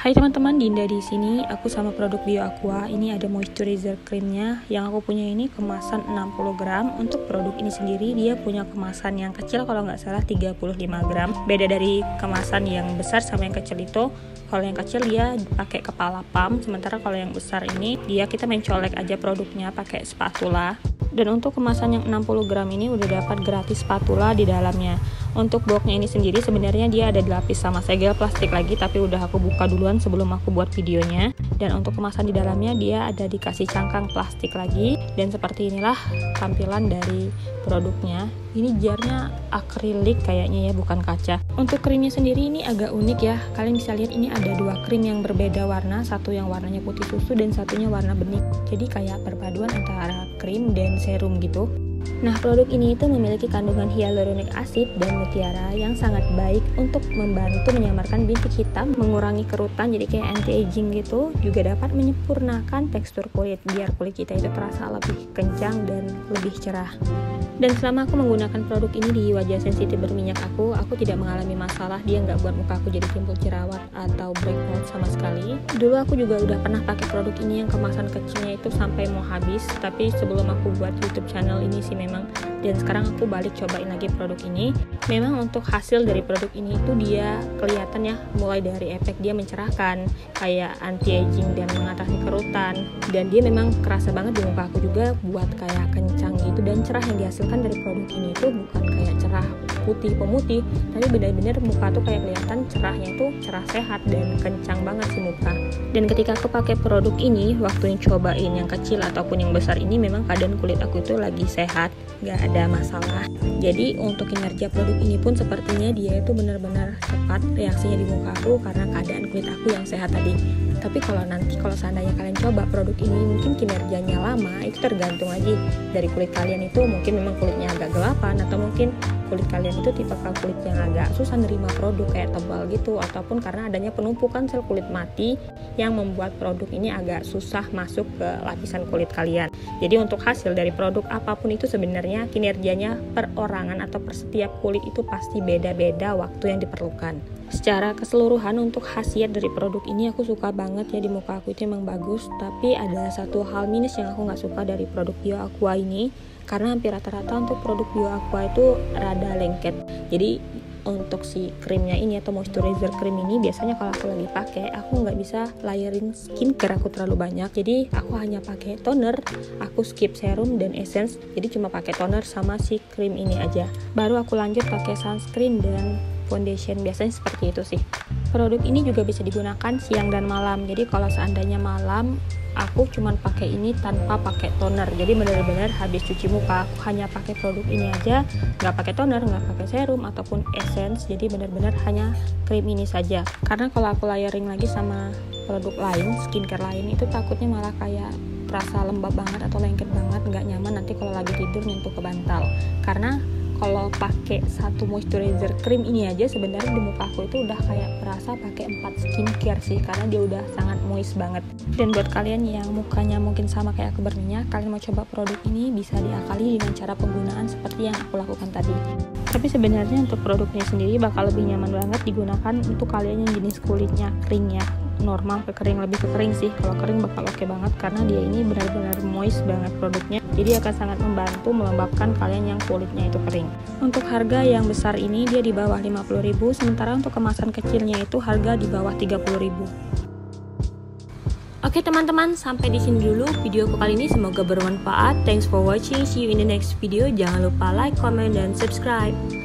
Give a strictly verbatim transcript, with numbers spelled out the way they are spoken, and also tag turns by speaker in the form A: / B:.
A: Hai teman-teman, Dinda di sini. Aku sama produk Bio Aqua. Ini ada moisturizer creamnya. Yang aku punya ini kemasan enam puluh gram. Untuk produk ini sendiri dia punya kemasan yang kecil, kalau nggak salah tiga puluh lima gram. Beda dari kemasan yang besar sama yang kecil itu. Kalau yang kecil dia pakai kepala pump, sementara kalau yang besar ini dia kita mencolek aja produknya pakai spatula. Dan untuk kemasan yang enam puluh gram ini udah dapat gratis spatula di dalamnya. Untuk boxnya ini sendiri sebenarnya dia ada dilapis sama segel plastik lagi, tapi udah aku buka duluan sebelum aku buat videonya. Dan untuk kemasan di dalamnya dia ada dikasih cangkang plastik lagi. Dan seperti inilah tampilan dari produknya. Ini jarnya akrilik kayaknya ya, bukan kaca. Untuk krimnya sendiri ini agak unik ya. Kalian bisa lihat ini ada dua krim yang berbeda warna. Satu yang warnanya putih susu dan satunya warna benih. Jadi kayak perpaduan antara krim dan serum gitu. Nah, produk ini itu memiliki kandungan hyaluronic acid dan mutiara yang sangat baik untuk membantu menyamarkan bintik hitam, mengurangi kerutan, jadi kayak anti-aging gitu. Juga dapat menyempurnakan tekstur kulit biar kulit kita itu terasa lebih kencang dan lebih cerah. Dan selama aku menggunakan produk ini di wajah sensitif berminyak aku, aku tidak mengalami masalah. Dia nggak buat muka aku jadi timbul jerawat atau breakout sama sekali. Dulu aku juga udah pernah pakai produk ini yang kemasan kecilnya itu sampai mau habis. Tapi sebelum aku buat YouTube channel ini sih memang, dan sekarang aku balik cobain lagi produk ini. Memang untuk hasil dari produk ini itu dia kelihatan ya, mulai dari efek dia mencerahkan, kayak anti-aging dan mengatasi kerutan. Dan dia memang kerasa banget di muka aku juga buat kayak kencang gitu, dan cerah yang dihasilkan dari produk ini itu bukan kayak cerah putih pemutih, tapi benar-benar muka tuh kayak kelihatan cerahnya itu cerah sehat dan kencang banget sih muka. Dan ketika aku pakai produk ini, waktu yang cobain yang kecil ataupun yang besar ini, memang keadaan kulit aku itu lagi sehat, nggak ada masalah. Jadi untuk kinerja produk ini pun sepertinya dia itu benar-benar cepat reaksinya di muka aku karena keadaan kulit aku yang sehat tadi. Tapi kalau nanti kalau seandainya kalian coba produk ini, mungkin kinerjanya lama, itu tergantung lagi dari kulit kalian itu. Mungkin memang kulitnya agak gelapan, atau mungkin kulit kalian itu tipe kulit yang agak susah nerima produk kayak tebal gitu, ataupun karena adanya penumpukan sel kulit mati yang membuat produk ini agak susah masuk ke lapisan kulit kalian. Jadi untuk hasil dari produk apapun itu sebenarnya kinerjanya perorangan atau per setiap kulit itu pasti beda-beda waktu yang diperlukan. Secara keseluruhan untuk khasiat dari produk ini aku suka banget ya, di muka aku itu emang bagus. Tapi ada satu hal minus yang aku nggak suka dari produk Bio Aqua ini, karena hampir rata-rata untuk produk Bio Aqua itu rada lengket. Jadi untuk si krimnya ini atau moisturizer cream ini, biasanya kalau aku lagi pakai aku nggak bisa layering skincare aku terlalu banyak. Jadi aku hanya pakai toner, aku skip serum dan essence. Jadi cuma pakai toner sama si krim ini aja. Baru aku lanjut pakai sunscreen dan foundation, biasanya seperti itu sih. Produk ini juga bisa digunakan siang dan malam. Jadi kalau seandainya malam, aku cuman pakai ini tanpa pakai toner. Jadi benar-benar habis cuci muka aku hanya pakai produk ini aja, nggak pakai toner, nggak pakai serum ataupun essence. Jadi benar-benar hanya krim ini saja. Karena kalau aku layering lagi sama produk lain, skincare lain, itu takutnya malah kayak terasa lembab banget atau lengket banget, nggak nyaman nanti kalau lagi tidur nyentuh ke bantal. Karena kalau pakai satu moisturizer cream ini aja sebenarnya di muka aku itu udah kayak berasa pakai empat skincare sih, karena dia udah sangat moist banget. Dan buat kalian yang mukanya mungkin sama kayak aku berminyak, kalian mau coba produk ini bisa diakali dengan cara penggunaan seperti yang aku lakukan tadi. Tapi sebenarnya untuk produknya sendiri bakal lebih nyaman banget digunakan untuk kalian yang jenis kulitnya kering ya, normal ke kering, lebih ke kering sih. Kalau kering bakal oke banget karena dia ini benar-benar moist banget produknya, jadi akan sangat membantu melembabkan kalian yang kulitnya itu kering. Untuk harga yang besar ini dia di bawah lima puluh ribu, sementara untuk kemasan kecilnya itu harga di bawah tiga puluh ribu. Oke teman-teman, sampai di sini dulu videoku kali ini, semoga bermanfaat. Thanks for watching, see you in the next video. Jangan lupa like, comment, dan subscribe.